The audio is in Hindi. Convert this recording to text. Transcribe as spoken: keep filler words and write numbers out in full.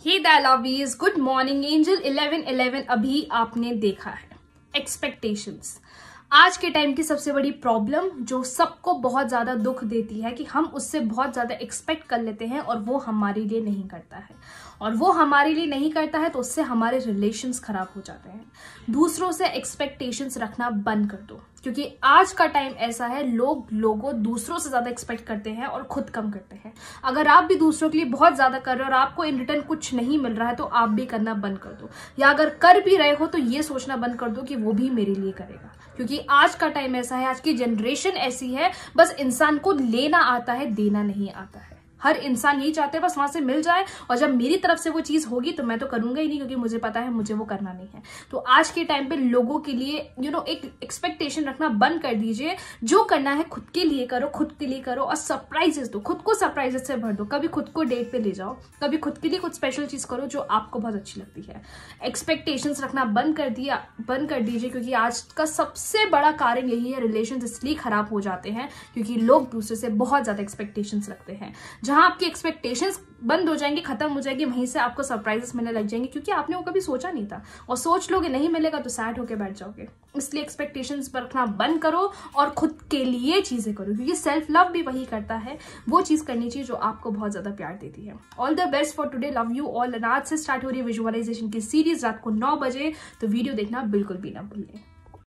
Hey the lovies, good morning. Angel eleven eleven अभी आपने देखा है। एक्सपेक्टेशंस आज के टाइम की सबसे बड़ी प्रॉब्लम जो सबको बहुत ज्यादा दुख देती है कि हम उससे बहुत ज्यादा एक्सपेक्ट कर लेते हैं और वो हमारे लिए नहीं करता है, और वो हमारे लिए नहीं करता है तो उससे हमारे रिलेशंस खराब हो जाते हैं। दूसरों से एक्सपेक्टेशंस रखना बंद कर दो, क्योंकि आज का टाइम ऐसा है लोग लोगों दूसरों से ज्यादा एक्सपेक्ट करते हैं और खुद कम करते हैं। अगर आप भी दूसरों के लिए बहुत ज्यादा कर रहे हो और आपको इन रिटर्न कुछ नहीं मिल रहा है तो आप भी करना बंद कर दो, या अगर कर भी रहे हो तो ये सोचना बंद कर दो कि वो भी मेरे लिए करेगा। क्योंकि आज का टाइम ऐसा है, आज की जनरेशन ऐसी है, बस इंसान को लेना आता है, देना नहीं आता है। हर इंसान यही चाहते हैं बस वहां से मिल जाए, और जब मेरी तरफ से वो चीज होगी तो मैं तो करूंगा ही नहीं, क्योंकि मुझे पता है मुझे वो करना नहीं है। तो आज के टाइम पे लोगों के लिए यू you नो know, एक एक्सपेक्टेशन रखना बंद कर दीजिए। जो करना है खुद के लिए करो, खुद के लिए करो, और सरप्राइजेस दो, खुद को सरप्राइजेस से भर दो। कभी खुद को डेट पे ले जाओ, कभी खुद के लिए कुछ स्पेशल चीज करो जो आपको बहुत अच्छी लगती है। एक्सपेक्टेशंस रखना बंद कर दिया बंद कर दीजिए, क्योंकि आज का सबसे बड़ा कारण यही है, रिलेशन इसलिए खराब हो जाते हैं क्योंकि लोग दूसरे से बहुत ज्यादा एक्सपेक्टेशंस रखते हैं। जहां आपकी एक्सपेक्टेशंस बंद हो जाएंगी, खत्म हो जाएंगी, वहीं से आपको सरप्राइजेस मिलने लग जाएंगे, क्योंकि आपने वो कभी सोचा नहीं था। और सोच लोगे नहीं मिलेगा तो सैड होके बैठ जाओगे। इसलिए एक्सपेक्टेशंस पर रखना बंद करो और खुद के लिए चीजें करो, क्योंकि सेल्फ लव भी वही करता है, वो चीज करनी चाहिए जो आपको बहुत ज्यादा प्यार देती है। All the best for today, love you all. आज से स्टार्ट हो रही है विजुअलाइजेशन की सीरीज रात को नौ बजे, तो वीडियो देखना बिल्कुल भी ना भूलें।